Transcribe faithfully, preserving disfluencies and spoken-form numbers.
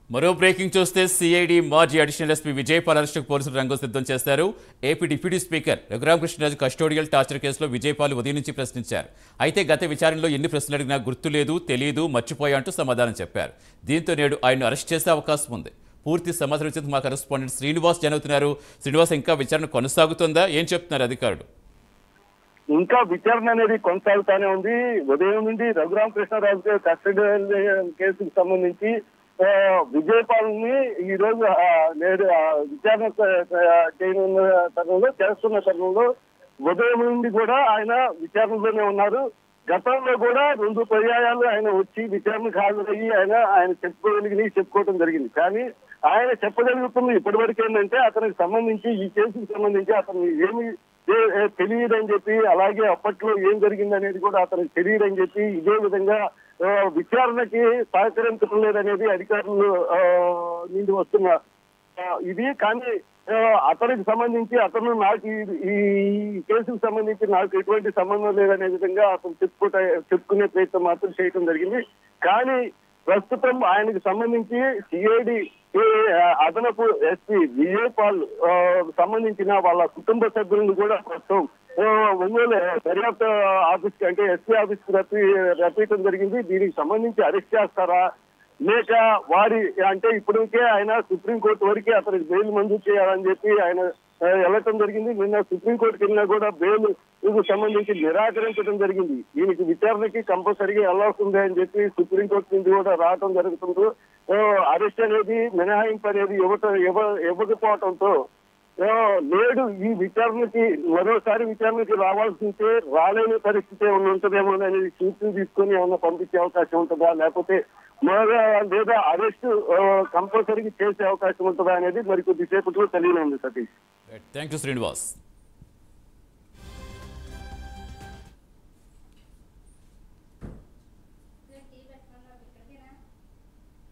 మరో బ్రేకింగ్ చూస్తే సిఐడి మాజీ అడిషనల్ ఎస్పీ విజయపాల్ అరెస్టుకు పోలీసులు రంగం సిద్ధం చేశారు. AP deputy speaker Raghuramakrishnaraju custodial torture కేసులో విజయపాల్ ఉదయం నుంచి ప్రశ్నించారు. అయితే గత విచారణలో ఎన్ని ప్రశ్నలు అడిగినా గుర్తులేదు, తెలియదు, మర్చిపోయా అంటూ సమాధానం చెప్పారు. దీంతో నేడు ఆయన్ను అరెస్ట్ చేసే అవకాశం ఉంది. పూర్తి సమాచారం ఇచ్చేందుకు మా కరెస్పాండెంట్ శ్రీనివాస్ జనవుతున్నారు. శ్రీనివాస్, ఇంకా విచారణ కొనసాగుతుందా? ఏం చెప్తున్నారు అధికారులు? ఇంకా విచారణ అనేది కొనసాగుతానే ఉంది. ఉదయం నుండి రఘురామకృష్ణరాజు కస్టడీ కేసుకు సంబంధించి విజయపాల్ ని ఈ రోజు నేడు విచారణ చేయనున్న తరుణంలో చేస్తున్న తరుణంలో ఉదయం నుండి కూడా ఆయన విచారణలోనే ఉన్నారు. గతంలో కూడా రెండు పర్యాయాలు ఆయన వచ్చి విచారణకు హాజరయ్యి ఆయన ఆయన చెప్పుకోగలిగి చెప్పుకోవడం జరిగింది. కానీ ఆయన చెప్పగలుగుతుంది ఇప్పటి వరకు ఏంటంటే అతనికి సంబంధించి ఈ కేసుకు సంబంధించి అతను ఏమి తెలియదని చెప్పి, అలాగే అప్పట్లో ఏం జరిగింది అనేది కూడా అతనికి తెలియదని చెప్పి, ఇదే విధంగా విచారణకి సహకరించడం లేదనేది అధికారులు నుండి వస్తున్న ఇది. కానీ అతనికి సంబంధించి అతను నాకు ఈ కేసుకు సంబంధించి నాకు ఎటువంటి సంబంధం లేదనే విధంగా అతను చెప్పుకుంటా చెప్పుకునే ప్రయత్నం మాత్రం చేయడం జరిగింది. కానీ ప్రస్తుతం ఆయనకు సంబంధించి సిఐడి అదనపు ఎస్పీ విజయపాల్ సంబంధించిన వాళ్ళ కుటుంబ సభ్యులను కూడా ప్రస్తుతం ఒంగోలు దర్యాప్తు ఆఫీస్ కి అంటే ఎస్పీ ఆఫీస్ కి రప్పి రప్పించడం జరిగింది. దీనికి సంబంధించి అరెస్ట్ చేస్తారా లేక వారి అంటే ఇప్పటికే ఆయన సుప్రీంకోర్టు వరకే అతనికి బెయిల్ మంజూరు చేయాలని చెప్పి ఆయన వెళ్ళటం జరిగింది. నిన్న సుప్రీంకోర్టుకి వెళ్ళినా కూడా బెయిల్ సంబంధించి నిరాకరించడం జరిగింది. దీనికి విచారణకి కంపల్సరీగా వెళ్లాల్సిందే అని చెప్పి సుప్రీంకోర్టు నుంచి కూడా రావడం జరుగుతుంది. అరెస్ట్ అనేది మినహాయింపు అనేది ఇవ్వటం ఇవ్వకపోవడంతో నేడు ఈ విచారణకి మరోసారి విచారణకి రావాల్సి ఉంటే రాలేని పరిస్థితి ఏమైనా ఉంటుందేమో అనేది సూచన తీసుకొని ఏమైనా పంపించే అవకాశం ఉంటుందా, లేకపోతే మరో లేదా అరెస్ట్ కంపల్సరీగా చేసే అవకాశం ఉంటుందా అనేది మరి కొద్దిసేపట్లో తెలియనే ఉంది. Satish, thank you Srinivas.